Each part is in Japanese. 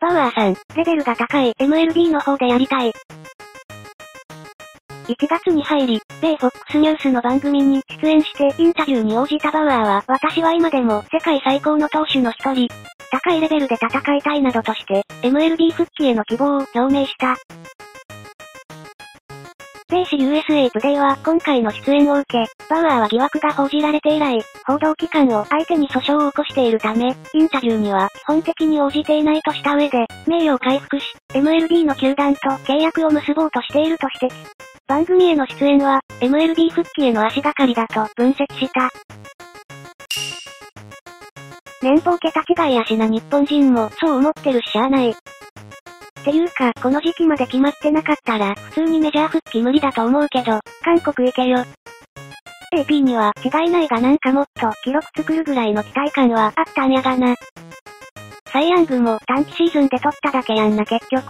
バウアーさん、レベルが高い MLB の方でやりたい。1月に入り、米 FOX ニュースの番組に出演してインタビューに応じたバウアーは、私は今でも世界最高の投手の一人、高いレベルで戦いたいなどとして、MLB 復帰への希望を表明した。米紙 USA トゥデイは今回の出演を受け、バウアーは疑惑が報じられて以来、報道機関を相手に訴訟を起こしているため、インタビューには基本的に応じていないとした上で、名誉を回復し、MLB の球団と契約を結ぼうとしていると指摘。番組への出演は、MLB 復帰への足がかりだと分析した。年俸桁違いやしな日本人もそう思ってるししゃあない。っていうか、この時期まで決まってなかったら、普通にメジャー復帰無理だと思うけど、韓国行けよ。AP には違いないがなんかもっと記録作るぐらいの期待感はあったんやがな。サイヤングも短期シーズンで取っただけやんな結局。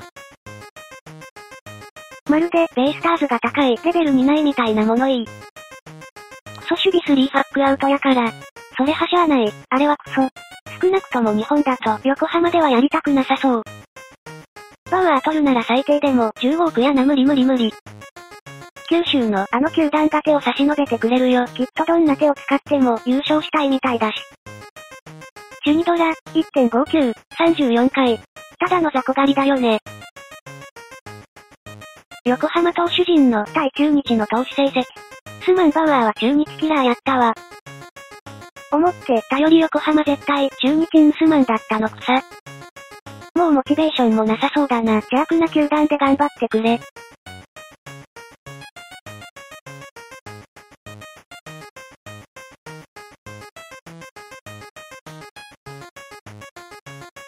まるでベイスターズが高いレベルにないみたいなものいい。クソ守備3ファックアウトやから。それはしゃあない、あれはクソ。少なくとも日本だと横浜ではやりたくなさそう。バウアー取るなら最低でも15億やな無理。九州のあの球団が手を差し伸べてくれるよ。きっとどんな手を使っても優勝したいみたいだし。12ドラ、1.59、34回。ただの雑魚狩りだよね。横浜投手陣の対中日の投手成績。すまんバウアーは中日キラーやったわ。思ってたより横浜絶対中日ンスマンだったのくさ。もうモチベーションもなさそうだな。邪悪な球団で頑張ってくれ。